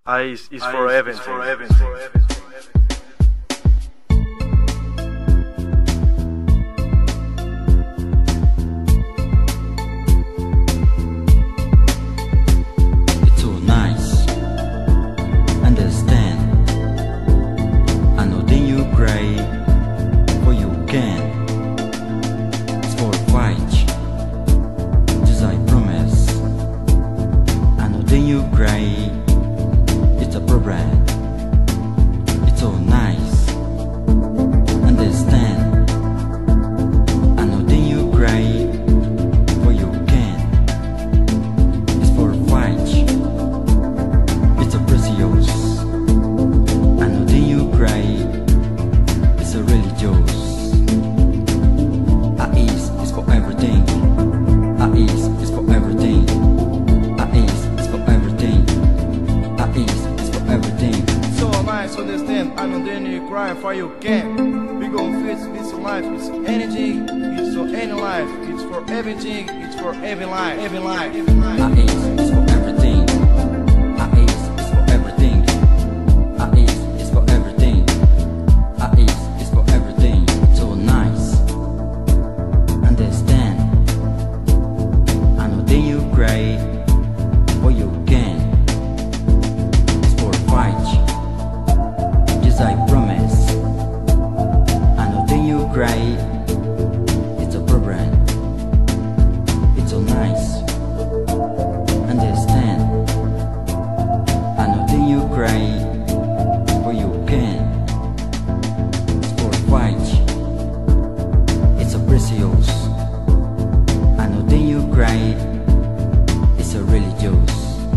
Ice is for everything. It's so nice, understand. I know then you cry, for you can. It's for a fight, just I promise. I know then you cry, it's a problem. It's so nice, understand. I know then you cry, for you can. It's for a fight, it's a precious. I know then you cry, it's a religious. A is for everything. A is for everything. A is for everything. A is for everything. So nice, understand. I know then you cry for you can. We gon' fix this life. It's anything. It's for any life. It's for everything. It's for every life. Every life. Every life. A is for everything. A is for everything. A is for everything. A is for everything. So nice, understand. I know then you cry, or you can. It's for a fight, yes I promise. I know then you cry, it's a problem. It's so nice, understand. I know then you cry, or you can. It's for a fight, it's a precious. I know then you cry, it's a religious.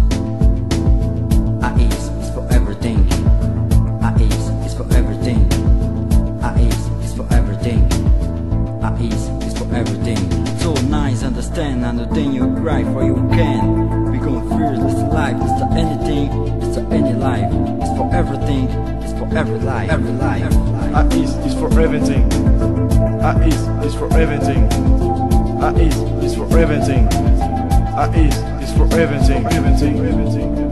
A is for everything. A is for everything. A is for everything. A is for everything. So nice, understand. I know then you cry, for you can. We gon' feel this life. It's for anything. It's for any life. It's for everything. It's for every life. Every life. A is for everything. A is for everything. A is for everything. A is for everything. Everything.